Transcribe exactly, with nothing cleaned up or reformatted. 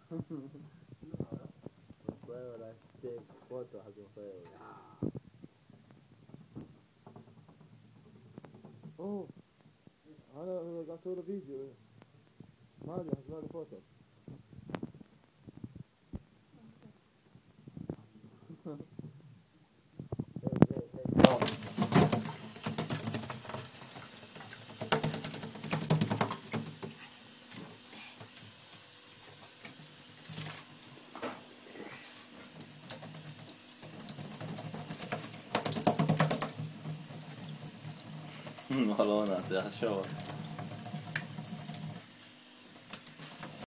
Un juego, las che, fotos hace un juego. Oh, ahora jag såg video. Maria har slagit foto. Mm, har lånat, jag kör.